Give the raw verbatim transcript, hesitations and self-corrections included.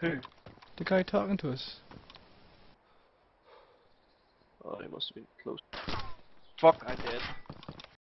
Who? The guy talking to us. Oh, he must have been close. Fuck, I'm dead.